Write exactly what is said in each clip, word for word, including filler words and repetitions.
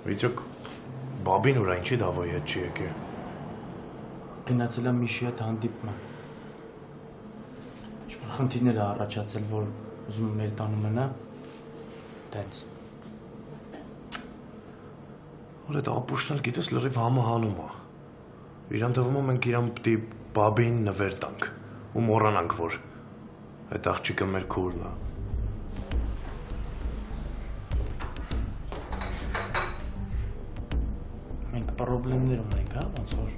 Վիճակ բաբին ուրա ինչի դավոյի հետ չի եկել։ Գնացել եմ Միշի հետ հանդիպման։ Ինչ-որ խնդիրներ է առաջացել, որ ուզում եմ մեր տանում մնա, դենց։ Որ այդ ապուշտն էլ գիտես լրիվ համահանում է։ Իրան թվում է մենք իրան պիտի բաբին նվեր տանք ու մոռանանք, որ այդ աղջիկը մեր քուրն է։ Մենք պրոբլեմներ ունենք, հա, ոնց որ։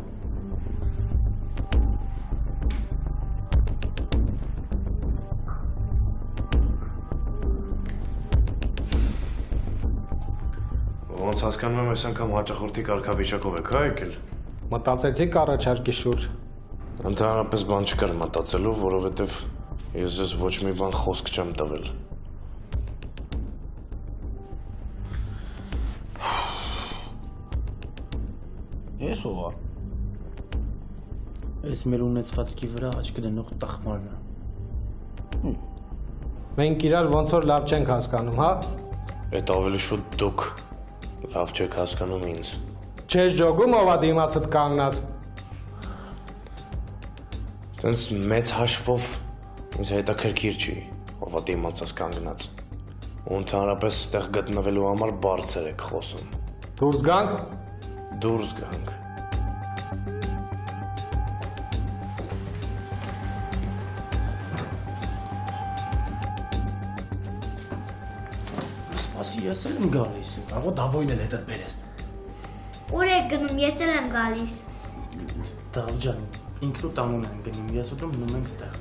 Ոնց հասկանում եմ, այս անգամ հաճախորդի կարգավիճակով եք, հա, եկել։ Մտածեցիք առաջարկի շուրջ։ Ընդհանրապես բան չկար մտածելու, որովհետև ես ձեզ ոչ մի բան խոսք չեմ տվել։ Ես ով է։ Այս մեր ունեցվածքի վրա աչք դնող տխմարն է։ Մենք իրար ոնց որ լավ չենք հասկանում, հա։ Այդ ավելի շուտ դուք լավ չեք հասկանում ինձ։ Չես ջոգում ով է դիմացդ կանգնած։ Տենց մեծ հաշվով ինձ հետաքրքիր չի, ով է դիմացած կանգնած։ Ու ընդհանրապես ստեղ գտնվելու համար բարձր եք խոսում։ Դուրս գանք։ Դուրս գանք։ Սպասի, ես էլ եմ գալիս, աղո դավոյն էլ հետդ բերես։ Ուր եք գնում, ես էլ եմ գալիս։ Դավ ջան, ինքն ու տանում են գնում, ես ու դու մնում ենք ստեղ։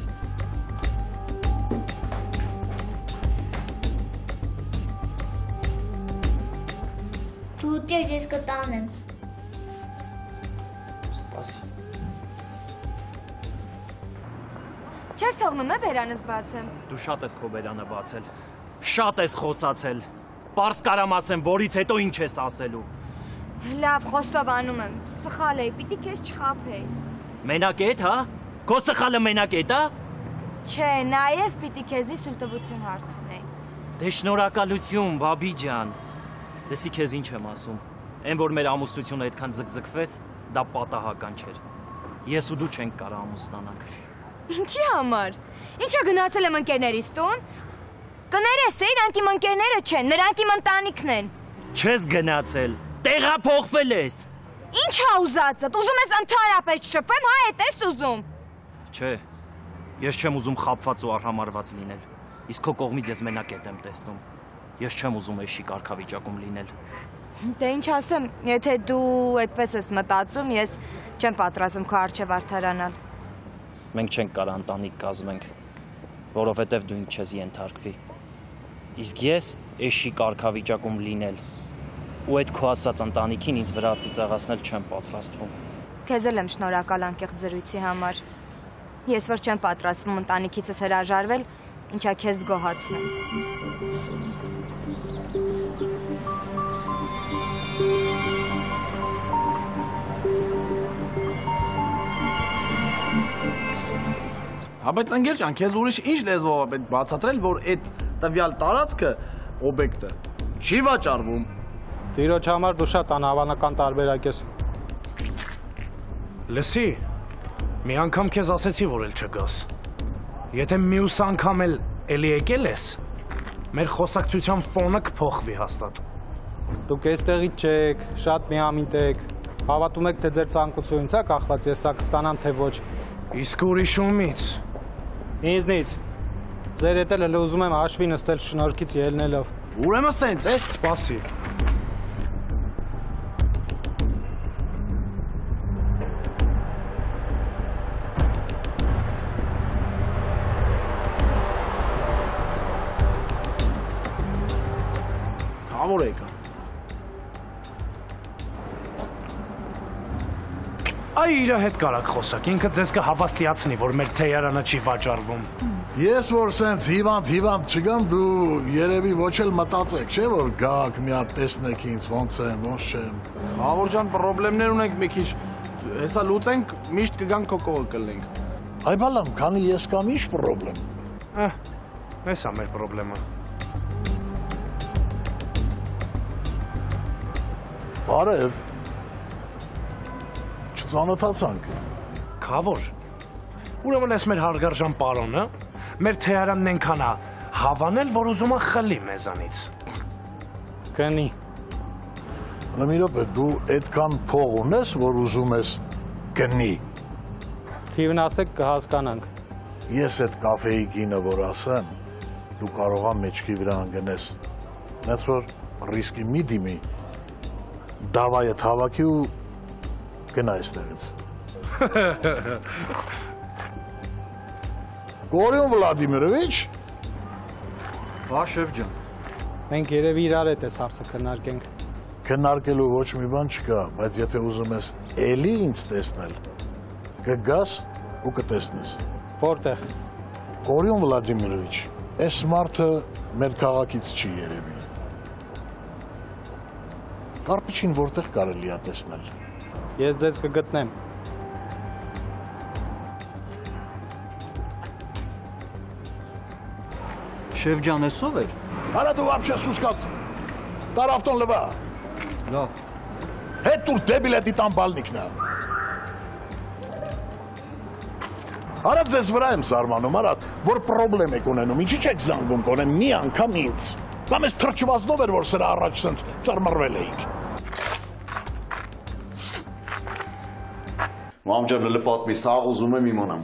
Դու ուտեր, ես կտանեմ։ Սպասի։ Չես թողնում է բերանս բացեմ։ Դու շատ ես քո բերանը բացել։ Շատ ես խոսացել։ Պարզ կարամ ասեմ, որից հետո ինչ ես ասելու։ Լավ, խոստովանում եմ, սխալ էի, պիտի քեզ չխաբեի։ Մենակ էդ, հա? Քո սխալը մենակ էդ, հա? Չէ, նաև պիտի քեզի սուլտվություն հարցնեի։ Դե շնորհակալություն, բաբի ջան։ Լսի քեզ ինչ եմ ասում։ Այն որ մեր ամուսնությունը այդքան ձգձգվեց, դա պատահական չէր։ Ես ու դու չենք կարող ամուսնանանք։ Ինչի համար։ Ինչա գնացել եմ ընկերներիս տուն։ Կներես է, իրանք իմ ընկերները չեն, նրանք իմ ընտանիքն են։ Չես գնացել, տեղափոխվել ես։ Ինչ ա ուզածդ, ուզում ես ընդհանրապես շփվեմ, հա, էդ ես ուզում։ Չէ, ես չեմ ուզում խաբված ու արհամարված լինել, իսկ քո կողմից ես մենակ ետ եմ տեսնում, ես չեմ ուզում էշի կարգավիճակում լինել։ Դե ինչ ասեմ, եթե դու այդպես ես մտածում, ես չեմ պատրաստում քո առջև արդարանալ։ Մենք չենք կարող ընտանիք կազմենք, որովհետև դու ինձ չես ենթարկվի։ Իսկ ես էշի կարգավիճակում լինել ու այդ քո ասած ընտանիքին ինձ վրա ծիծաղացնել չեմ պատրաստվում։ Քեզ էլ եմ շնորհակալ անկեղծ զրույցի համար։ Ես որ չեմ պատրաստվում ընտանիքիցս հրաժարվել, ինչա քեզ զգոհացնեմ։ Հա բայց ընկեր ջան, քեզ ուրիշ ինչ լեզվով է պետք բացատրել, որ այդ տվյալ տարածքը օբյեկտը չի վաճառվում։ Տիրոջ համար դու շատ անհավանական տարբերակ ես։ Լսի, մի անգամ քեզ ասեցի, որ էլ չգաս։ Եթե մյուս անգամ էլ էլի եկել ես, մեր խոսակցության ֆոնը կփոխվի հաստատ։ Դուք այստեղից չեք, շատ միամիտ եք։ Հավատում եք, թե ձեր ցանկությունից է կախված, ես սա կստանամ, թե ոչ։ Իսկ ուրիշ ումից։ Ինձնից։ Ձեր հետ էլ ուզում եմ հաշվի նստել շնորհքից ելնելով։ Ուրեմն սենց է։ Սպասի։ Քավոր եկա։ Այ իրա հետ կարակ խոսակ, ինքը ձեզ կհավաստիացնի, որ մեր թեյարանը չի վաճառվում։ Ես որ սենց հիվանդ հիվանդ չգամ, դու երևի ոչ էլ մտածեք, չէ՞ որ գաք մի հատ տեսնեք ինձ ոնց եմ, ոնց չեմ։ Քավոր ջան, խնդիրներ ունենք մի քիչ, հեսա լուծենք, միշտ կգանք քո կողը կլինենք։ Այ բալամ, քանի ես կամ ինչ խնդրեմ։ Ահ, էս է մեր խնդրեմը։ Բարև։ Չծանոթացանք։ Քավոր։ Ուրեմն ես մեր հարգարժան պարոնը, մեր թեարանն ենքան է հավանել, որ ուզում է խլի մեզանից։ Կնի։ Մի րոպե, դու այդքան փող ունես, որ ուզում ես գնի։ Թիվն ասեք կհասկանանք։ Ես այդ կաֆեի գինը, որ ասեմ, դու կարող ես մեջքի վրա ընկնես։ Նենց որ ռիսկի մի դիմի, դավայը հավաքի ու գնա այստեղից։ Գորիոն Վլադիմիրովիչ։ Հա, շեֆ ջան։ Մենք երևի իրար հետ էս հարցը քննարկենք։ Քննարկելու ոչ մի բան չկա, բայց եթե ուզում ես էլի ինձ տեսնել, կգաս ու կտեսնես։ Որտեղ։ Գորիոն Վլադիմիրովիչ, այս մարդը մեր քաղաքից չի երևի։ Կարպիչին որտեղ կարելի է տեսնել։ Ես ձեզ կգտնեմ։ Շեֆ ջան, ես ով էր։ Արա դու вообще սուսկաց։ Տար ավտոն լվա։ Լավ։ Հետ դուր դեբիլետի տամբալնիկնա։ Արա ձեզ վրա եմ սարմանում, արա, որ պրոբլեմ եք ունենում, ինչի չեք զանգում կոնեմ մի անգամ ինձ։ Կամ ես թրջվածնով էր, որ սրա առաջ սենց ծրմռվել էիք։ Մամ ջան, լը պատմի, սաղ ուզում եմ իմանամ։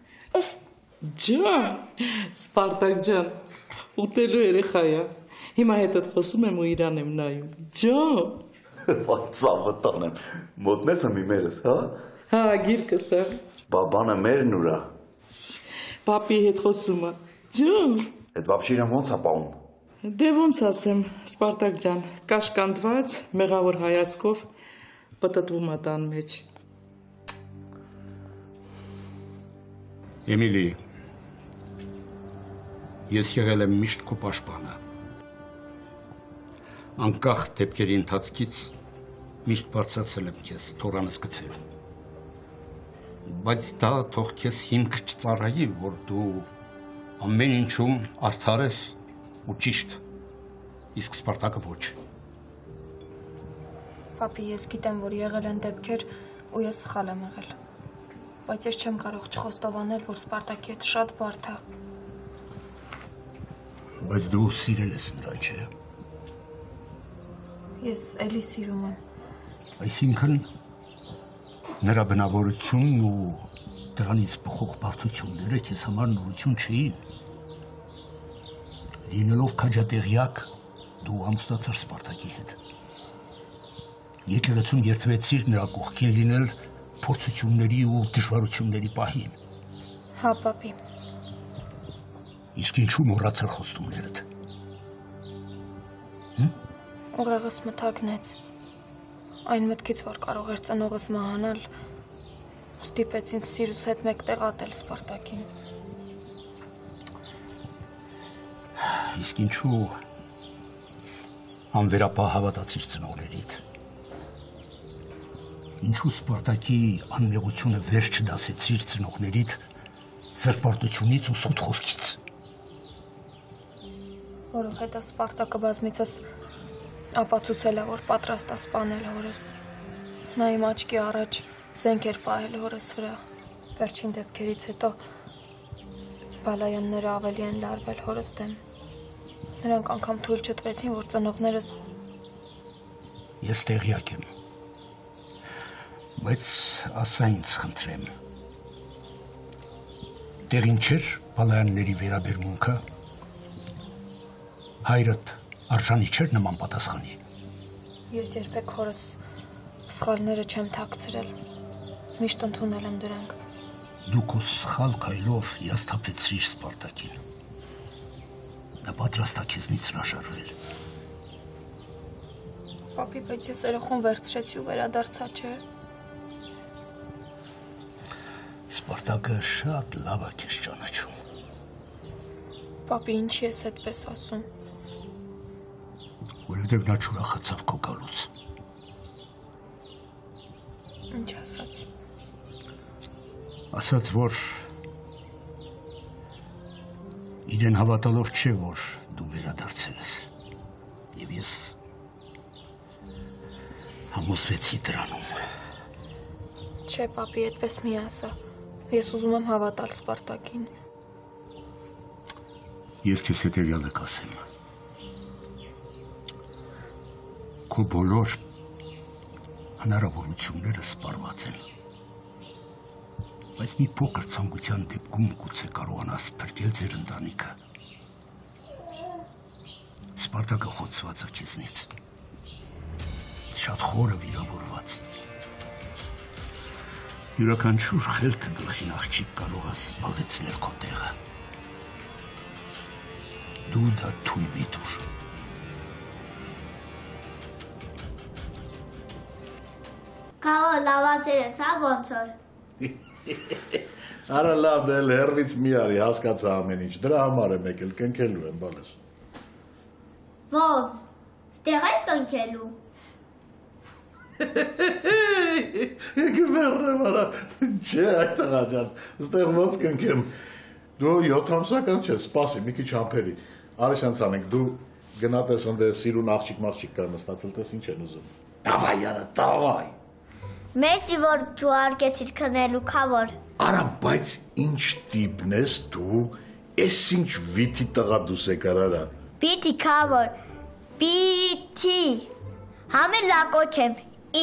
Ջան, Սպարտակ ջան, ուտելու երեխա է։ Հիմա հետդ խոսում եմ ու իրան եմ նայում։ Ջան։ Վայ ծավը տանեմ, մոտնես եմ իմերս, հա։ Հա, գիրկս է։ Բաբանը մերն ուրա։ Պապի հետ խոսում է։ Ջան։ Այդ վապշիրան ոնց է պահում։ Դե ոնց ասեմ, Սպարտակ ջան, կաշկանդված, մեղավոր հայացքով պտտվում է տան մեջ։ Էմիլի, ես եղել եմ միշտ քո պաշտպանը։ Անկախ դեպքերի ընթացքից միշտ բարձրացել եմ քեզ, թորանս գցել։ Բայց դա թող քեզ հիմք չծառայի, որ դու ամեն ինչում արդար ես ու ճիշտ, իսկ Սպարտակը ոչ։ Պապի, ես գիտեմ, որ եղել են դեպքեր ու ես սխալ եմ եղել։ Բայց ես չեմ կարող չխոստովանել, որ Սպարտակի հետ շատ բարդ է։ Բայց դու սիրել ես նրան, չէ՞։ Ես էլի սիրում եմ։ Այսինքն նրա բնավորությունն ու դրանից բխող բարդությունները քեզ համար նորություն չէին։ Լինելով քաջատեղյակ, դու ամուսնացար Սպարտակի հետ։ Եկեղեցում երդվեցիր նրա կողքին լինել փորձությունների ու դժվարությունների պահին։ Հա, պապի։ Իսկ ինչու մոռացար խոստումներդ։ Ուղեղս մթագնեց։ Այն մտքից, որ կարող էր ծնողս մահանալ, ստիպեց ինձ սիրուս հետ մեկտեղ ատել Սպարտակին։ Իսկ ինչու անվերապահ հավատացիր ծնողներիդ։ Ինչու Սպարտակի անմեղությունը վեր չդասեցիր ծնողներիդ զրպարտությունից ու սուտ խոսքից։ Որովհետև Սպարտակը բազմիցս ապացուցել է, որ պատրաստ է սպանել հորս։ Նա իմ աչքի առաջ զենք էր պահել հորս վրա։ Վերջին դեպքերից հետո բալայանները ավելի են լարվել հորս դեմ։ Նրանք անգամ թույլ չտվեցին, որ ծնողներս… Ես տեղյակ եմ։ Բայց ասա ինձ խնդրեմ։ Տեղին չէր բալայանների վերաբերմունքը։ Հայրդ արժանի չէր նման պատասխանի։ Ես երբեք հորս սխալները չեմ թաքցրել։ Միշտ ընդունել եմ դրանք։ Դու քո սխալ քայլով հիասթափեցրիր Սպարտակին։ Նա պատրաստ է քեզնից հրաժարվել։ Պապի, բայց ես երախոն վերցրեցի ու վերադարձա, չէ։ Սպարտակը շատ լավ է քեզ ճանաչում։ Պապի, ինչի ես այդպես ասում։ Որովհետև նա չուրախացավ քո գալուց։ Ինչ ասաց։ Ասաց, որ իրեն հավատալով չէ, որ դու վերադարձել ես։ Եվ ես Համոզվեցի դրանում։ Չէ, պապի, այդպես մի ասա։ Ես ուզում եմ հավատալ Սպարտակին։ Ես քեզ հետևյալը կասեմ։ Քո բոլոր հնարավորությունները սպառված են։ Բայց մի փոքր ցանկության դեպքում գուցե կարողանաս փրկել ձեր ընտանիքը։ Սպարտակը խոցված է քեզնից։ Շատ խորը վիրավորված։ Յուրաքանչյուր խելքը գլխին աղջիկ կարող է զբաղեցնել քո տեղը։ Դու դա թույլ մի տուր։ Քավո լավացեր ես, հա ոնց որ։ Արա լավ դել հերվից մի արի, հասկացա ամեն ինչ, դրա համար եմ եկել, կնքելու եմ, բալես։ Ոնց, ստեղ ես կնքելու։ Գմերրեմ արա, չէ այդ աղաջան, ստեղ ոնց կնքեմ, դու յոթ ամսական չես, սպասի, մի քիչ համբերի, արի սենց անենք, դու գնատես ընդ սիրուն աղջիկ մաղջիկ կար նստացել, տես ինչ են ուզում։ Տավայ արա, տավայ։ Մերսի որ ջուարկեցիր քնելու քավոր։ Արա, բայց ինչ տիպն ես դու, ես ինչ վիթի տղա դուս եկար արա։ Պիթի քավոր, պիթի, համեն լակոչ եմ, ի։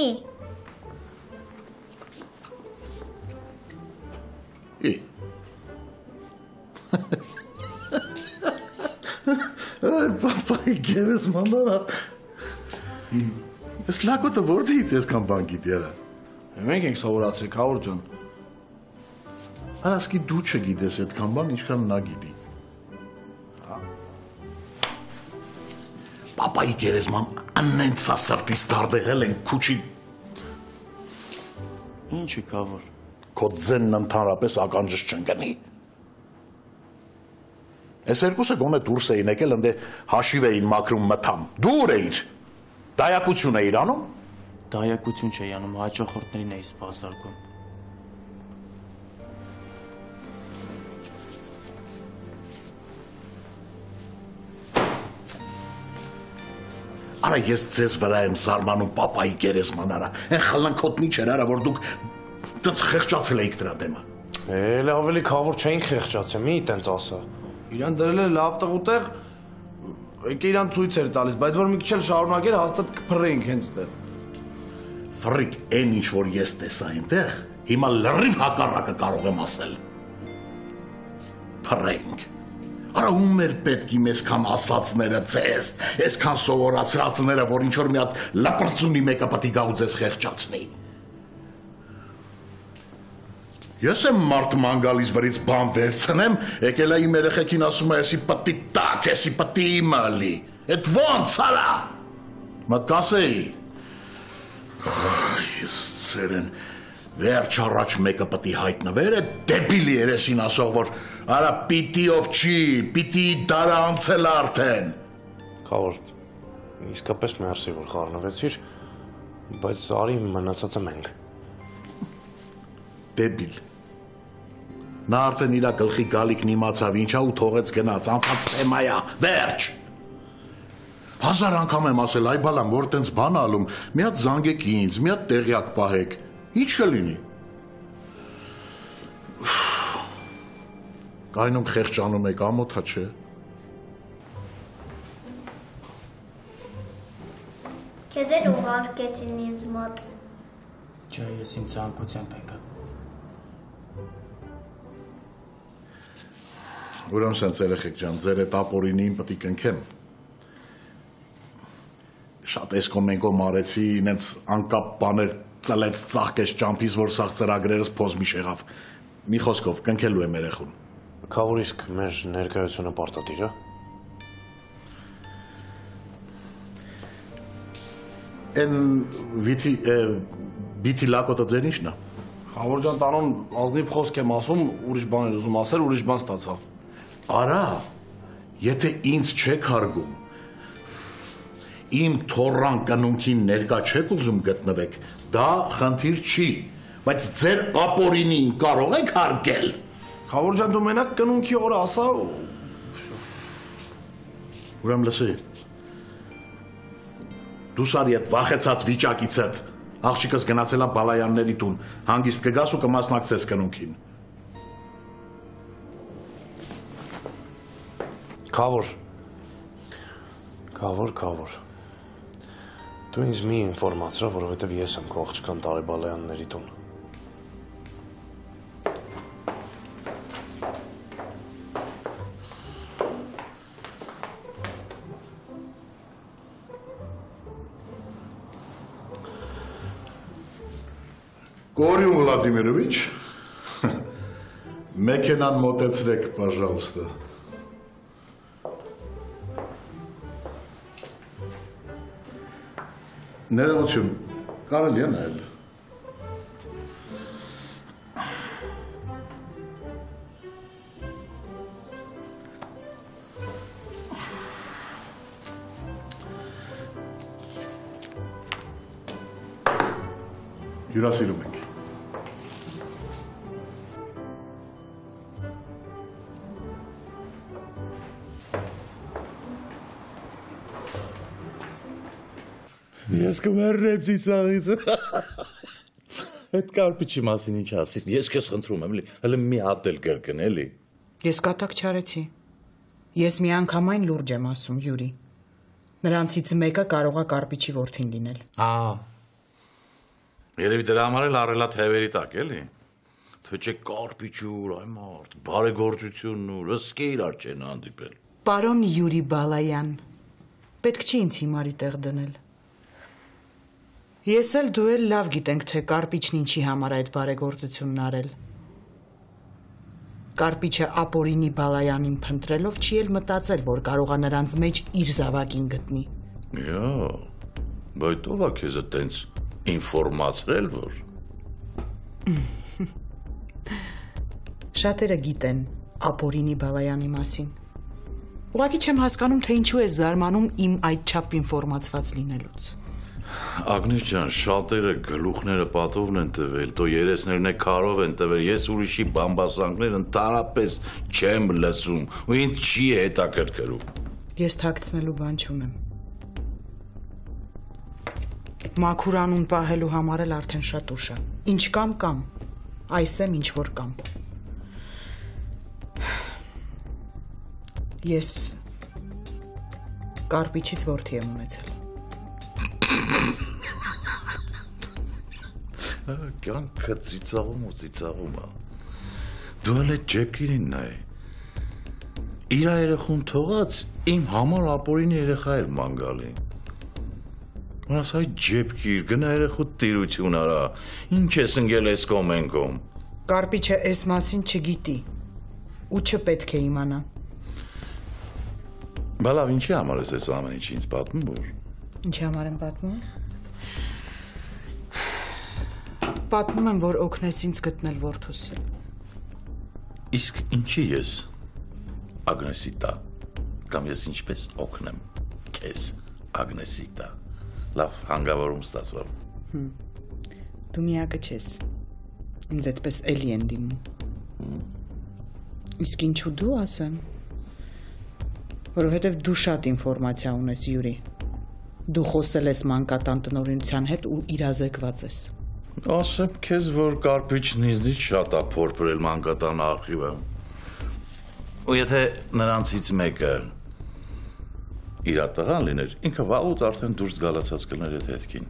Ի։ Այ, պապայի գերես մանարա։ Ես լակոտը որդից ես կան բան գիտի արա։ Մենք ենք սովորացրել, Քավոր ջան։ Արասկի դու չգիտես այդքան բան, ինչքան նա գիտի։ Պապայի գերեզման աննենցա սրտից դարդեղել են քուչի։ Ինչի Քավոր։ Քո ձենն ընդհանրապես ականջս չընկնի։ Այս երկուսը գոնե դուրս էին եկել, ընդ հաշիվ էին մաքրում մթամ։ Դու ուր էիր։ Դայակություն էիր անում։ Դայակություն չէի անում, հաճախորդներին էի սպասարկում։ Արա ես ձեզ վրա եմ զարմանում պապայի գերեզման արա, են խլնքոտնի չեր արա, որ դուք տենց խեղճացել էիք դրա դեմը։ Էլ ավելի քավոր չէինք խեղճացել, մի տենց ասա։ Իրան դրել է լավ տղուտեղ, եկե իրան ցույց էր տալիս, բայց որ մի քիչ էլ շարունակեր հաստատ կփռեինք հենց դեռ։ Ֆրիկ, այն ինչ որ ես տեսա այնտեղ, հիմա լրիվ հակառակը կարող եմ ասել։ Փռեինք։ Արա ում էր պետք իմ այսքան ասածները ձեզ, այսքան սովորացրածները, որ ինչ որ մի հատ լապրծունի մեկը պետք է գա ու ձեզ խեղճացնի։ Ես եմ մարդ մանգալից վրից բան վերցնեմ, եկել է իմ երեխեքին ասում է, եսի պտի տակ, եսի պտի իմալի, էդ ոնց արա, մա կասեի, ես ծերեն, վերջ առաջ մեկը պտի հայտնվեր է դեպիլի երեսին ասող, որ արա պիտի ով չի, պիտի դարա անցել արդեն։ Քավոր, իսկապես մերսի, որ խառնվեցիր, բայց արի մնացածը մենք։ Դեբիլ։ Նա արդեն իրա գլխի գալիքն իմացավ ինչա ու թողեց գնաց, անցած թեմայա, վերջ։ Հազար անգամ եմ ասել, այ բալամ, որ տենց բան ալում, մի հատ զանգեք ինձ, մի հատ տեղյակ պահեք, ինչ կլինի։ Կայնում խեղճանում եք ամոթա չէ։ Քեզ էլ ուղարկեցին ինձ մոտ։ Չէ, ես իմ ցանկությամբ եկա։ Ուրեմն սենց երեխեք ջան, ձեր այդ ապորինին պետք է կնքեմ։ Շատ էսկոմենկո մարեցի, ինենց անկապ բաներ ծլեց ծաղկեց ճամփից, որ սաղ ծրագրերս փոզմիշ եղավ։ Մի խոսքով կնքելու եմ երեխուն։ Քավոր իսկ մեր ներկայությունը պարտադիր է։ Են վիթի բիթի լակոտը ձեր ի՞նչն է։ Խավոր ջան, տանոն ազնիվ խոսք եմ ասում, ուրիշ բան էր ուզում ասել, ուրիշ բան ստացավ։ Արա, եթե ինձ չեք հարգում, իմ թորան կնունքին ներկա չեք ուզում գտնվեք, դա խնդիր չի, բայց ձեր ապորինին կարող եք հարգել։ Խավոր ջան, դու մենակ կնունքի օրը ասա։ Ուրեմն լսի։ Դու սարի այդ վախեցած վիճակիցդ Աղջիկս գնացել է Բալայանների տուն, հանգիստ կգաս ու կմասնակցես կնունքին։ Քավոր։ Քավոր, քավոր։ Դու ինձ մի ինֆորմացրա, որովհետև ես եմ քո աղջկան տարի Բալայանների տուն։ Կորյուն Վլադիմիրովիչ, մեքենան մոտեցրեք, պաժալստը։ Ներողություն, կարելի է նայել։ Հյուրասիրում ենք։ Ես կմեռնեմ ծիծաղից։ Այդ կարպիչի մասին ինչ ասիր։ Ես քեզ խնդրում եմ, հələ մի հատ էլ կրկն, էլի։ Ես կատակ չարեցի։ Ես միանգամայն լուրջ եմ ասում, Յուրի։ Նրանցից մեկը կարող է կարպիչի որդին լինել։ Ահա։ Երևի դրա համար էլ առել է թևերի տակ, էլի։ Թե չէ կարպիչուր, այ մարդ, բարեգործությունն ու ռսկե իրար չեն հանդիպել։ Պարոն Յուրի Բալայան, պետք չի ինձ հիմարի տեղ դնել։ Ես էլ դու էլ լավ գիտենք, թե կարպիչն ինչի համար այդ բարեգործությունն արել։ Կարպիչը Ապորինի Բալայանին փնտրելով չի էլ մտածել, որ կարող է նրանց մեջ իր զավակին գտնի։ Յա, բայց ով է քեզ այտենց ինֆորմացրել, որ։ Շատերը գիտեն Ապորինի Բալայանի մասին։ Ուղղակի չեմ հասկանում, թե ինչու է զարմանում իմ այդչափ ինֆորմացված լինելուց։ Ագնես ջան, շատերը գլուխները պատովն են տվել, տո երեսներն է քարով են տվել, ես ուրիշի բամբասանքներ ընդհանրապես չեմ լսում, ու ինձ չի հետաքրքրում։ Ես թաքցնելու բան չունեմ։ Մաքուր անուն պահելու համար էլ արդեն շատ ուշ է։ Ինչ կամ կամ, այս եմ ինչ որ կամ։ Ես կարպիչից որդի եմ ունեցել։ Կյանքը ծիծաղում ու ծիծաղում է։ Դու էլ այդ ջեպքին նայ։ Իր երեխուն թողած իմ համար Ապորինի երեխա էր ման գալի։ Ոնց այ ջեպքիր, գնա երեխու տիրություն արա։ Ինչ ես ընկել այս կոմենկոմ։ Կարպիչը այս մասին չգիտի ու չպետք է իմանա։ Բա լավ, ինչի համար ես այս ամեն ինչ ինձ պատմում որ։ Ինչի համար եմ պատմում։ Պատմում եմ, որ օգնես ինձ գտնել որդուս։ Իսկ ինչի ես Ագնեսի տա, կամ ես ինչպես օգնեմ քեզ Ագնեսի տա։ Լավ, հանգավորում ստացվավ։ Դու միակը չես։ Ինձ այդպես էլի են դիմում։ Իսկ ինչու դու ասեմ։ Որովհետև դու շատ ինֆորմացիա ունես, Յուրի։ Դու խոսել ես մանկատան տնօրինության հետ ու իրազեկված ես։ Ասեմ քեզ, որ կարպիչն ինձնից շատ է փորփրել մանկատան արխիվը։ Ու եթե նրանցից մեկը իր տղան լիներ, ինքը վաղուց արդեն դուրս գալացած կլներ այդ հետքին։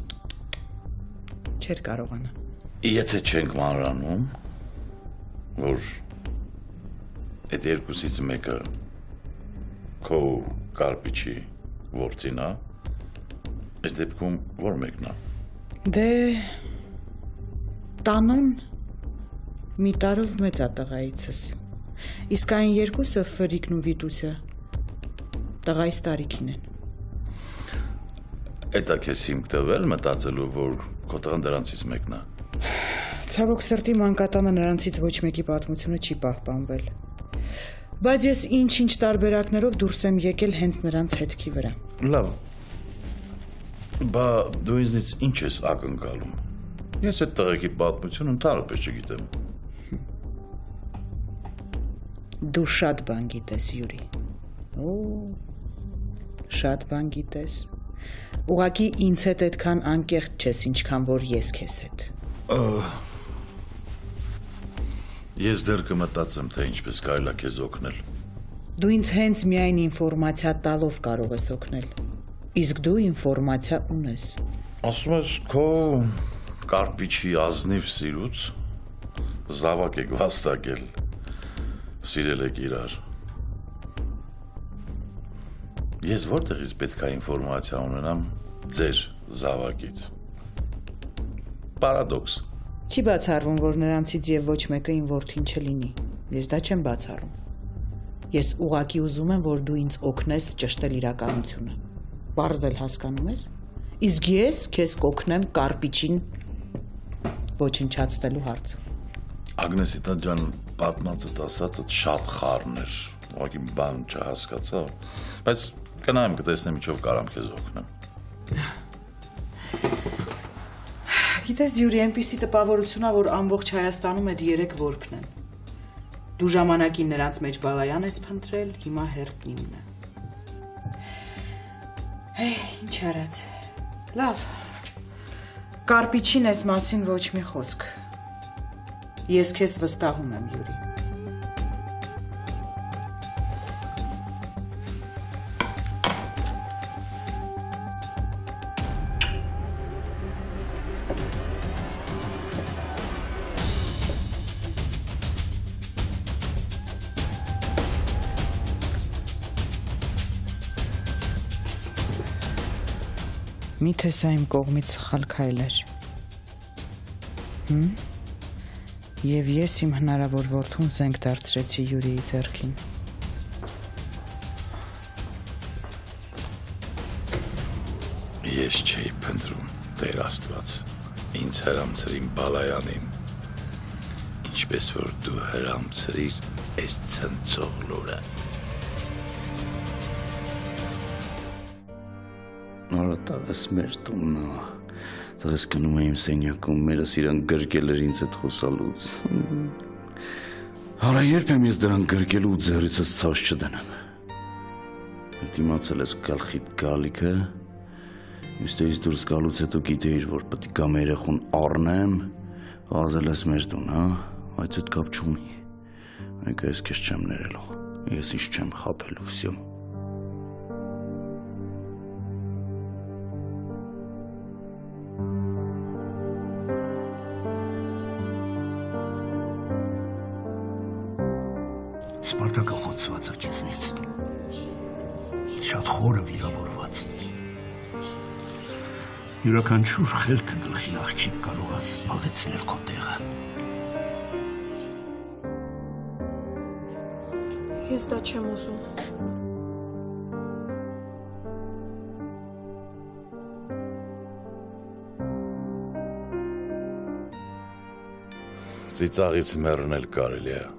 Չէր կարողանա։ Եթե չենք մանրանում, որ այդ երկուսից մեկը քո կարպիչի որդին է, այս դեպքում որ մեկն է։ Դե տանուն մի տարով մեծ է տղայիցս, իսկ այն երկուսը Ֆրիկն ու Վիտուսը տղայիս տարիքին են։ Էտա քեզ հիմք տվել մտածելու, որ քո տղան դրանցից մեկն է։ Ցավոք սրտի մանկատանը նրանցից ոչ մեկի պատմությունը չի պահպանվել։ Բայց ես ինչ-ինչ տարբերակներով դուրս եմ եկել հենց նրանց հետքի վրա։ Լավ։ Բա դու ինձնից ինչ ես ակնկալում։ Ես այդ տղեկի պատմությունը ընդհանրապես չգիտեմ։ Դու շատ բան գիտես, Յուրի։ Օ, շատ բան գիտես։ Ուղղակի ինձ հետ այդքան անկեղծ չես, ինչքան որ ես քեզ հետ։ Ես դեռ կմտածեմ, թե ինչպես կարելի է քեզ օգնել։ Դու ինձ հենց միայն ինֆորմացիա տալով կարող ես օգնել։ Իսկ դու ինֆորմացիա ունես։ Ասում ես քո կարպիչի ազնիվ սիրուց զավակ եք վաստակել, սիրել եք իրար։ Ես որտեղից պետք է ինֆորմացիա ունենամ ձեր զավակից։ Պարադոքս։ Չի բացառվում, որ նրանցից եւ ոչ մեկը ին որդին չլինի։ Ես դա չեմ բացառում։ Ես ուղղակի ուզում եմ, որ դու ինձ օգնես ճշտել իրականությունը։ Պարզել հասկանում ես։ Իսկ ես քեզ կօգնեմ կարպիչին ոչնչացնելու հարցում։ Ագնեսիտա ջան, պատմածդ ասածդ շատ խառն էր, ուղղակի բան չհասկացա, բայց կնայեմ կտեսնեմ ինչով կարամ քեզ օգնեմ։ Գիտես, Յուրի, այնպիսի տպավորություն ա, որ ամբողջ Հայաստանում այդ երեք որբն են։ Դու ժամանակին նրանց մեջ բալայան ես փնտրել, հիմա հերթն իմն է։ Հեյ, ինչ արած։ Լավ։ Կարպիչին ես մասին ոչ մի խոսք։ Ես քեզ վստահում եմ, Յուրի։ Միթե սա իմ կողմից սխալ քայլ էր։ Հմ? Եվ ես իմ հնարավոր որդուն զենք դարձրեցի Յուրիի ձեռքին։ Ես չէի փնտրում, Տեր Աստված, ինձ հրամցրին բալայանին, ինչպես որ դու հրամցրիր այս ցնցող լուրը։ Նորա տաղս մեր տուննա, տաղս կնում է իմ սենյակում, մերս իրան գրկել էր ինձ հետ խոսալուց։ Արա երբ եմ ես դրան գրկելու ու ձեռիցս ցած չդնեմ։ Երբ իմացել ես գալխիտ գալիքը, իստեից դուրս գալուց հետո գիտեիր, որ պետք է գամ երեխուն առնեմ, վազել ես մեր տուն, հա, այդ հետ կապ չունի։ Մենք ես քեզ չեմ ներելու, ես ինչ չեմ խապելու, վսյո։ Սպարտակը խոցված է քեզնից, շատ խորը վիրավորված, յուրաքանչյուր խելքը գլխին աղջիկ կարող ես աղեցնել քո տեղը։ Ես դա չեմ ուզում։ Ծիծաղից մեռնել կարելի է։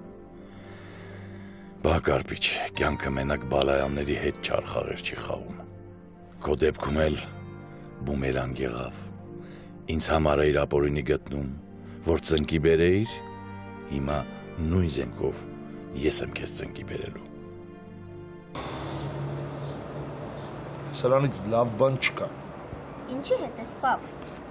Բա կարպիչ, կյանքը մենակ բալայանների հետ չարխաղեր չի խաղում։ Քո դեպքում էլ բումերանգ եղավ։ Ինձ համար էիր ապօրինի գտնում, որ ծնկի բերեիր, հիմա նույն զենքով ես եմ քեզ ծնկի բերելու։ Սրանից լավ բան չկա։ Ինչի հետ ես, պապ։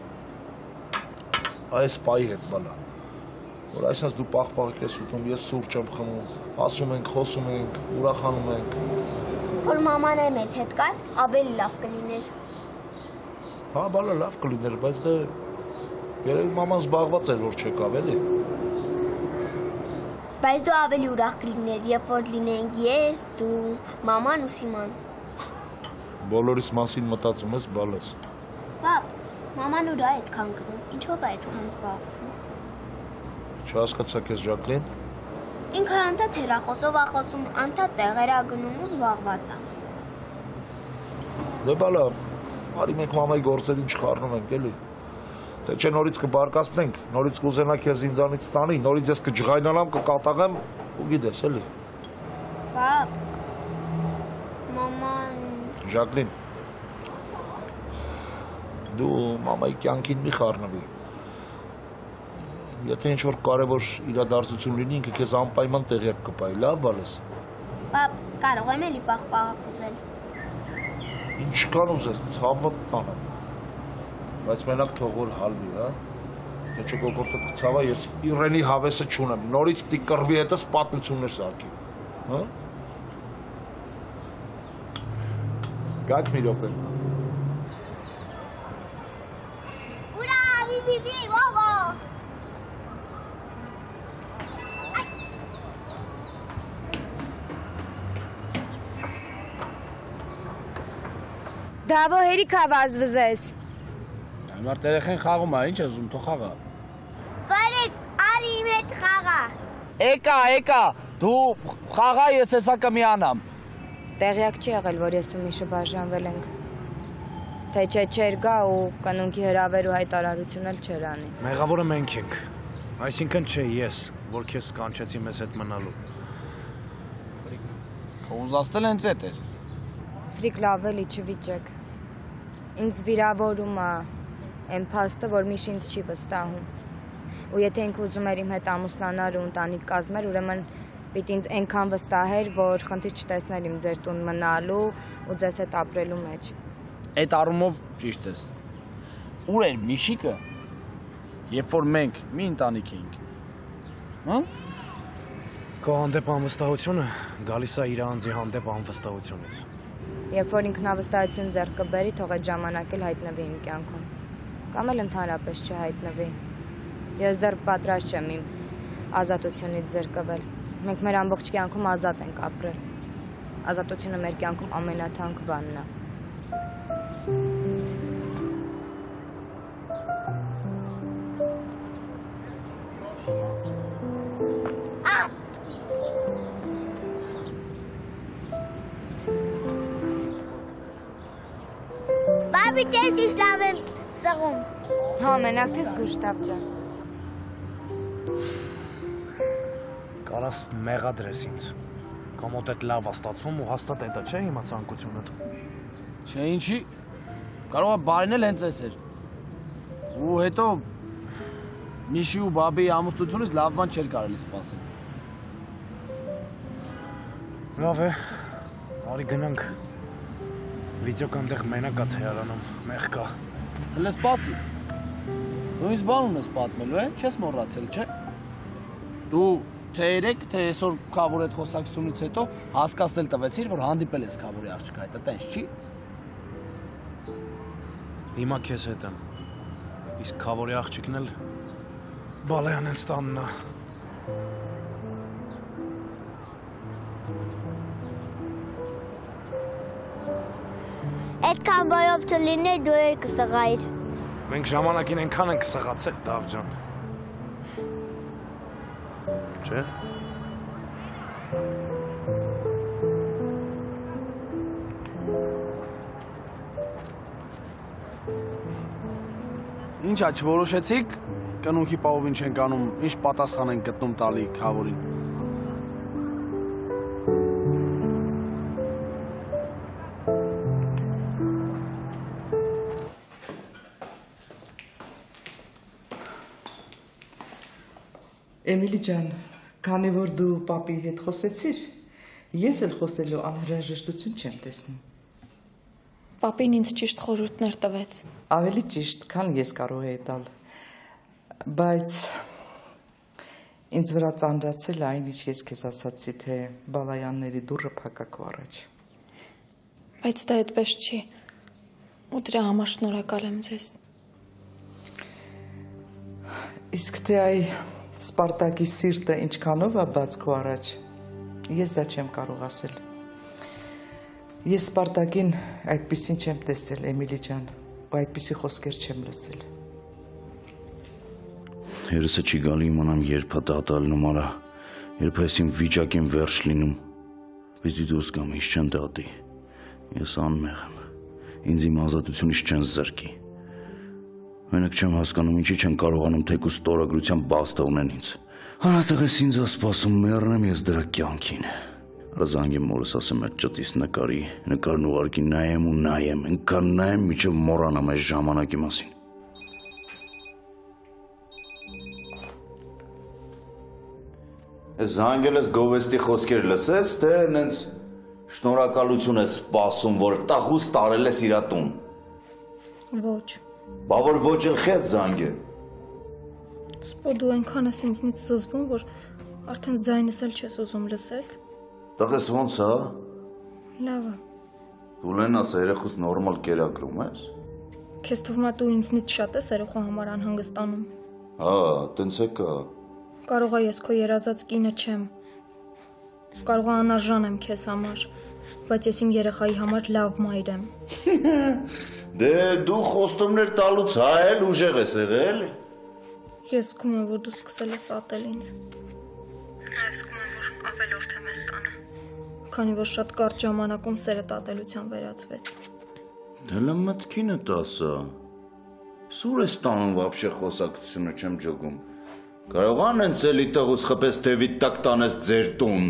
Այս պայի հետ բալա։ Որ այսպես դու պաղ-պաղ ես ուտում, ես սուրճ եմ խմում, ասում ենք, խոսում ենք, ուրախանում ենք։ Որ մաման է մեզ հետ կար, ավելի լավ կլիներ։ Հա, բալա լավ կլիներ, բայց դե երևի մաման զբաղված էր, որ չեկավ, էլի։ Բայց դու ավելի ուրախ կլիներ, երբ որ լինենք ես, դու, մաման ու Սիման։ Բոլորիս մասին մտածում ես, բալես։ Պապ, մաման ուր է այդքան գնում, ինչով է այդքան զբաղվում։ Չհասկացա քեզ, Ժակլին։ Ինքը անդադ հեռախոսով ա խոսում, անդադ տեղեր ա գնում ու զբաղված ա։ Դե բալա, արի մենք մամայի գործերին չխառնում ենք, էլի։ Թե չէ նորից կբարկացնենք, նորից կուզենա քեզ ինձանից տանի, նորից ես կջղայնանամ, կկատաղեմ ու գիտես, էլի։ Պապ, մաման… Ժակլին, դու մամայի կյանքին մի խառնվի։ Եթե ինչ-որ կարևոր իրադարձություն լինի, ինքը քեզ անպայման տեղյակ կպայի, լավ բալես։ Պապ, կարող եմ էլի պաղ-պաղակ ուզել։ Ինչքան ուզես ցավը տանեմ։ Բայց մենակ թող որ հալվի, հա։ Թե չէ կոկորտը ցավա ես Իրենի հավեսը չունեմ։ Նորից պիտի կռվի հետս պատմություններ սարքի։ Հա։ Գաք մի րոպե։ Ուրա, վի վի, ովո։ Դավո հերիք հավազվզես։ Համար տերեխեն խաղում է, ինչ ես ուզում, թող խաղա։ Վարեք, արի իմ հետ խաղա։ Եկա, եկա, դու խաղա, ես հեսա կմիանամ։ Տեղյակ չի եղել, որ ես ու Միշը բաժանվել ենք։ Թե չէ չեր գա ու կնունքի հրավեր ու հայտարարություն էլ չեր անի։ Մեղավորը մենք ենք։ Այսինքն չէ ես, որ քեզ կանչեցի մեզ հետ մնալու։ Քո ուզածել հենց էդ էր։ Ֆրիկ լավ էլի չվիճեք։ Ինձ վիրավորում է այն փաստը, որ Միշ ինձ չի վստահում։ Ու եթե ինքը ուզում էր իմ հետ ամուսնանալ ու ընտանիք կազմել, ուրեմն պիտի ինձ այնքան վստահեր, որ խնդիր չտեսներ իմ ձեր տուն մնալու ու ձեզ հետ ապրելու մեջ։ Այդ առումով ճիշտ ես։ Ուր էր Միշիկը, երբ որ մենք մի ընտանիք էինք։ Հա՞։ Քո հանդեպ անվստահությունը գալիս է իր անձի հանդեպ անվստահությունից։ Երբ որ ինքնավստահություն ձեռք կբերի, թող այդ ժամանակ էլ հայտնվի իմ կյանքում։ Կամ էլ ընդհանրապես չհայտնվի։ Ես դեռ պատրաստ չեմ իմ ազատությունից զրկվել։ Մենք մեր ամբողջ կյանքում ազատ ենք ապրել։ Ազատությունը մեր կյանքում ամենաթանկ բանն է։ Բաբի տես ինչ լավ եմ սղում։ Հա, մենակ թե զգուշտավ ջան։ Կարաս մեղադրես ինձ։ Քո մոտ այդ լավ է ստացվում ու հաստատ էտա չէ հիմա ցանկությունդ։ Չէ, ինչի։ Կարող է բարին էլ հենց էս էր։ Ու հետո Միշի ու բաբի ամուսնությունից լավ բան չէր կարելի սպասել։ Լավ է։ Արի գնանք։ Վիդեոկ այնտեղ մենակ է թեարանում, մեղ կա։ Հələ սպասի։ Դու ինձ բան ունես պատմելու, է, չես մոռացել, չէ։ Դու թե երեք, թե այսօր Քավորի հետ խոսակցությունից հետո հասկացնել տվեցիր, որ հանդիպել ես Քավորի աղջկա հետ, տենց չի։ Հիմա քեզ հետ եմ։ Իսկ Քավորի աղջիկն էլ Բալայան հենց տանն է։ Այդքան բայով չլիներ դու էր կսղայիր։ Մենք ժամանակին այնքան ենք սղացել, Դավ ջան։ Չէ՞։ Ինչա, չորոշեցիք, կնունքի պահովին չենք անում, ինչ պատասխան ենք գտնում տալի Քավորին։ Էմիլի ջան, քանի որ դու պապի հետ խոսեցիր, ես էլ խոսելու անհրաժեշտություն չեմ տեսնում։ Պապին ինձ ճիշտ խորհուրդներ տվեց։ Ավելի ճիշտ, քան ես կարող էի տալ։ Բայց ինձ վրա ծանրացել է այն, ինչ ես քեզ ասացի, թե Բալայանների դուռը փակա քո առաջ։ Բայց դա այդպես չի։ Ու դրա համար շնորհակալ եմ ձեզ։ Իսկ թե այ Սպարտակի սիրտը ինչքանով է բաց քո առաջ, ես դա չեմ կարող ասել։ Ես Սպարտակին այդպիսին չեմ տեսել, Էմիլի ջան, ու այդպիսի խոսքեր չեմ լսել։ Երեսը չի գալի իմանամ երբ է դատալնում արա, երբ այս իմ վիճակին վերջ լինում, պիտի դուրս գամ, ինձ չեն դատի, ես անմեղ եմ, ինձ իմ ազատությունից չեն զրկի։ Մենակ չեմ հասկանում, ինչի չեն կարողանում թեկուզ ստորագրությամբ բաց թողնեն ինձ։ Հանատեղ ես ինձ ասպասում մեռնեմ ես դրա կյանքին։ Ռզանգեմ մորս ասեմ այդ ճտիս նկարի, նկարն ուղարկի նայեմ ու նայեմ, ընկան նայեմ միջև մորանամ այս ժամանակի մասին։ Զանգել ես գովեստի խոսքեր լսես, թե նենց Շնորհակալություն ես սպասում, որ տախուս տարել ես իրա տուն։ Ոչ։ Բա որ ոչ էլ խես զանգե։ Սպո դու այնքան ես ինձնից զզվում, որ արդեն ձայնս էլ չես ուզում լսես։ Տղես ոնց է։ Լավ է։ Դու լենաս երեխուս նորմալ կերակրում ես։ Քեզ թվում է դու ինձնից շատ ես երեխու համար անհանգստանում։ Հա, տենց է կա։ Կարող է ես քո երազած կինը չեմ։ Կարող է անարժան եմ քեզ համար, բայց ես իմ երեխայի համար լավ մայր եմ։ Դե դու խոստումներ տալուց հա էլ ուժեղ ես եղել։ Ես զգում եմ, որ դու սկսել ես ատել ինձ։ Նաև զգում եմ, որ ավելորդ եմ ես տանը, քանի որ շատ կարճ ժամանակում սերը տատելության վերածվեց։ Դե լա մտքինը տասա։ Սուր ես տանում վաբշե խոսակցությունը չեմ ջոգում։ Կարող անենց էլի տղուս խպես թևիտ տակ տանես ձեր տուն։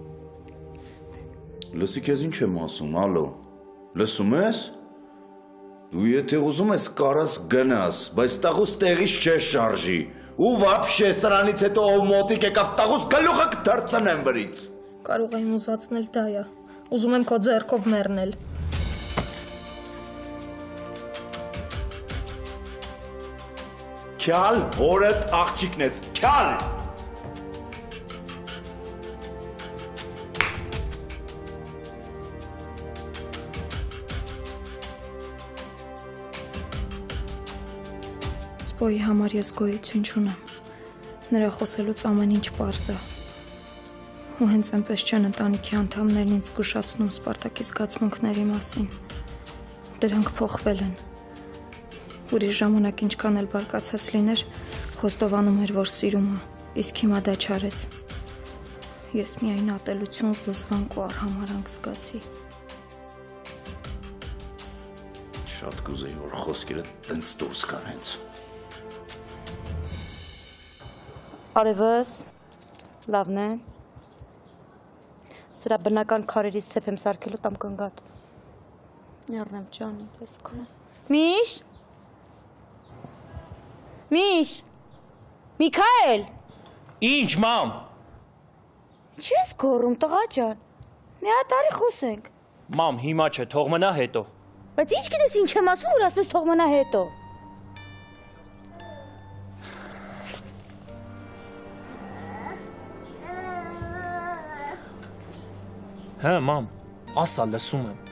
Լսի քեզ ինչ եմ ասում, ալո, լսում ես։ Դու եթե ուզում ես կարաս գնաս, բայց տաղուս տեղից չես շարժի, ու վաբշե սրանից հետո ով մոտիկ եկավ տաղուս գլուխը կդրծնեմ վրից։ Կարող եմ ուզացնել դա է, ուզում եմ քո ձեռքով մեռնել։ Քյալ հորդ աղջիկն ես, քյալ։ Սպոյի համար ես գոյություն չունեմ, նրա խոսելուց ամեն ինչ պարզ է, ու հենց այնպես չեն ընտանիքի անդամներն ինձ զգուշացնում Սպարտակի զգացմունքների մասին, դրանք փոխվել են, ուրիշ ժամանակ ինչքան էլ բարկացած լիներ, խոստովանում էր, որ սիրում է, իսկ հիմա դա չարեց, ես միայն ատելություն, զզվանք ու արհամարանք զգացի։ Շատ կուզեի, որ խոսքերը տենց դուրս կան հենց։ Արևս, լավն է, սրա բնական քարերից ծեպ եմ սարքելու տամ կնգատ, նյարնեմ ճանի, պես կո։ Միշ, Միշ, Միքայել։ Ինչ, մամ։ Ինչ ես գոռում, տղա ջան, մի հատ արի խոսենք։ Մամ, հիմա չէ, թող մնա հետո։ Բայց ինչ գիտես ինչ եմ ասում, որ ասպես թող մնա հետո։ Հա, մամ, ասա, լսում եմ։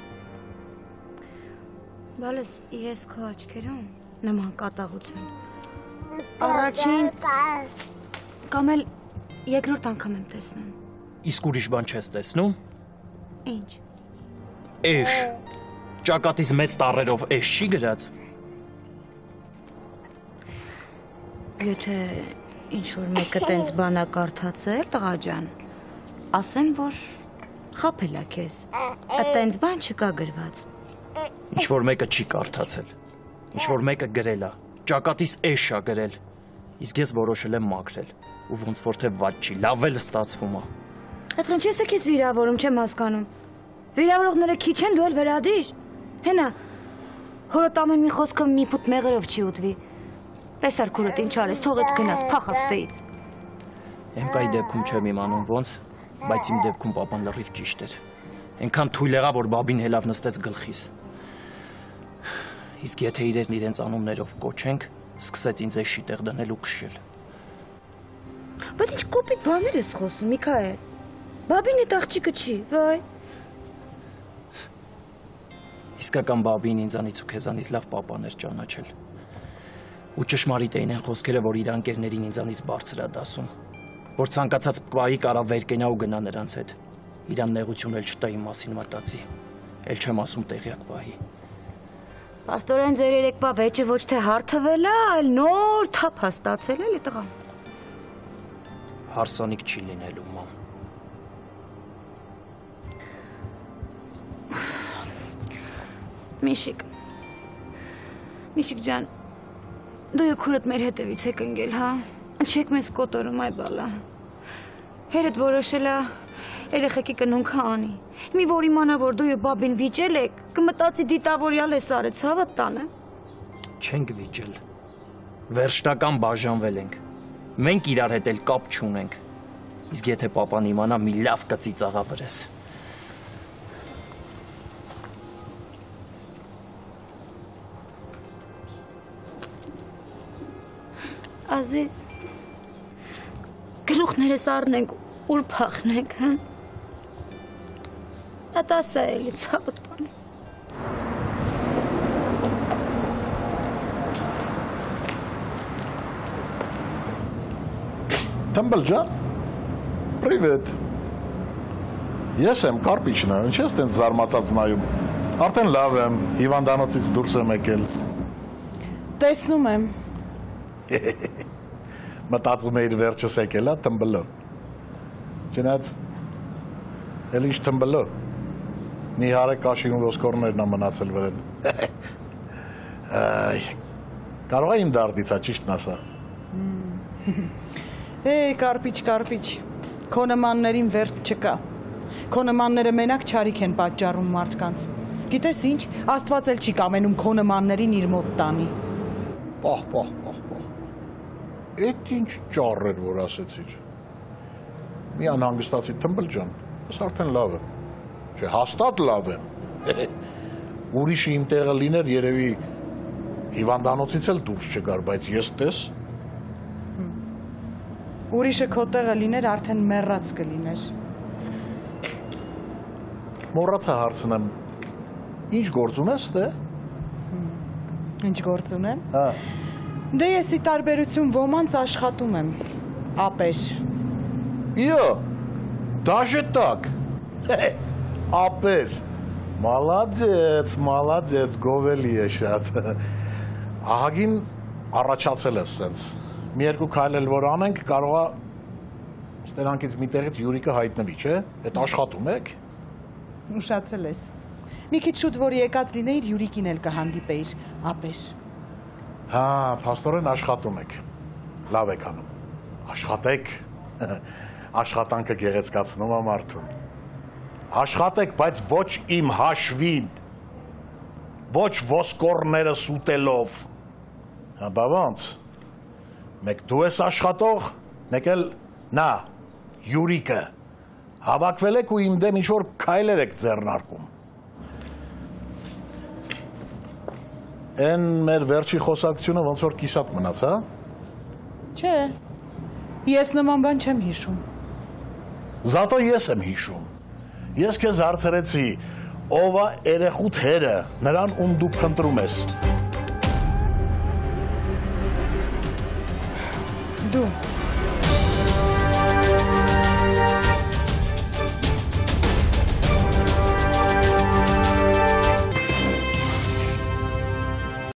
Բալես, ես քո աչքերում նման կատաղություն։ Առաջին կամ էլ երկրորդ անգամ եմ տեսնում։ Իսկ ուրիշ բան չես տեսնում։ Ինչ։ Էշ։ Ճակատից մեծ տառերով էշ չի գրած։ Եթե ինչ-որ մեկը տենց բանա կարդացել, տղա ջան, ասեն, որ խապել է քեզ, տենց բան չկա գրված։ Ինչ-որ մեկը չի կարդացել, ինչ-որ մեկը գրել է, ճակատից էշ է գրել, իսկ ես որոշել եմ մաքրել, ու ոնց որ թե վատ չի, լավ էլ ստացվում է։ Այդ խնչեսը քեզ վիրավորում չեմ հասկանում։ Վիրավորողները քիչ են, դու էլ վերադիր։ Հենա, հորդ ամեն մի խոսքը մի փոթ մեղրով չի ուտվի։ Տեսար քուրդ ինչ արես, թողեց գնաց, փախավ ստեից։ Էմկայի դեպքում չեմ իմանում ոնց, բայց իմ դեպքում պապան լրիվ ճիշտ էր։ Այնքան թույլ եղավ, որ բաբին հելավ նստեց գլխիս։ Իսկ եթե իրեն իրենց անուններով կոչենք, սկսեց ինձ էշի տեղ դնել ու քշել։ Բայց ինչ կոպիտ բաներ ես խոսում, Միքայել։ Բաբին այդ աղջիկը չի, վայ։ Իսկական բաբին ինձանից ու քեզանից լավ պապան էր ճանաչել։ Ու ճշմարիտ էին այն խոսքերը, որ իր անկերներին ինձանից բարձր է դասում, որ ցանկացած պահի կարա վեր կենա ու գնա նրանց հետ։ Իրան նեղություն էլ չտա իմ մասին մտածի, էլ չեմ ասում տեղյակ պահի։ Պաստորեն ձեր երեկվա վեճը ոչ թե հարթվել է, այլ նոր թափ հաստացել էլի տղա։ Հարսանիք չի լինելու, մամ։ Միշիկ, Միշիկ ջան, դու քուրդ մեր հետևից եք ընկել, հա? Չեք մեզ կոտորում այ բալա։ Հերդ որոշել է երեխեքի կնունքը անի։ Մի որ իմանա, որ դու բաբին վիճել եք, կմտածի դիտավորյալ ես արեց, հավատ տանը։ Չենք վիճել։ Վերջնական բաժանվել ենք։ Մենք իրար հետ էլ կապ չունենք։ Իսկ եթե պապան իմանա, մի լավ կծիծաղա վրես։ Ազիզ, գլուխներս առնենք, ուր փախնենք, հա։ Այդ ասա էլի ցավը տան։ Թմբլ ջան, պրիվետ։ Ես եմ Կարպիչն, ինչ ես տենց զարմացած նայում։ Արդեն լավ եմ, հիվանդանոցից դուրս եմ եկել։ Տեսնում եմ։ Մտածում էիր վերջս եկել, հա, թմբլո։ Չնայած էլ ինչ թմբլո։ Նիհարը կաշին ոսկորներն է մնացել վրան։ Այ, կարող է իմ դարդից, հա, ճիշտն ասա։ Հեյ, Կարպիչ, Կարպիչ, քո նմաններին վերջ չկա։ Քո նմանները մենակ չարիք են պատճառում մարդկանց։ Գիտես ինչ, Աստված էլ չի կամենում քո նմաններին իր մոտ տանի։ Պահ, պահ, պահ, պահ։ Էդ ինչ ճառ էր, որ ասեցիր։ Մի անհանգստացի թմբլ ջան, ես արդեն լավ եմ։ Չէ, հաստատ լավ եմ։ Ուրիշը իմ տեղը լիներ, երևի հիվանդանոցից էլ դուրս չգար, բայց ես տես։ Ուրիշը քո տեղը լիներ, արդեն մեռած կլիներ։ Մոռացա հարցնեմ, ինչ գործ ունես դե։ Ինչ գործ ունեմ։ Հա։ Դե ես ի տարբերություն ոմանց աշխատում եմ, ապեր։ Իո, դաժե տակ։ Ապեր։ Մալադեց, մալադեց, գովելի է շատ։ Ահագին առաջացել ես սենց։ Մի երկու քայլ էլ որ անենք, կարողա ստերանքից մի տեղից Յուրիկը հայտնվի, չէ։ Այդ աշխատում եք։ Ուշացել ես։ Մի քիչ շուտ որ եկած լինեիր, Յուրիկին էլ կհանդիպեիր, ապեր։ Հա, փաստորեն աշխատում եք։ Լավ եք անում։ Աշխատեք։ Աշխատանքը գեղեցկացնում է մարդուն։ Աշխատեք, բայց ոչ իմ հաշվին։ Ոչ ոսկորները սուտելով։ Հա, բա ոնց։ Մեկ դու ես աշխատող, մեկ էլ նա, Յուրիկը, հավաքվել եք ու իմ դեմ ինչ-որ քայլեր եք ձեռնարկում։ Են մեր վերջի խոսակցությունը ոնց որ կիսատ մնաց, հա։ Չէ, ես նման բան չեմ հիշում։ Զատո ես եմ հիշում։ Ես քեզ հարցրեցի, ով է երեխուդ հերը, նրան ում դու փնտրում ես։ Դու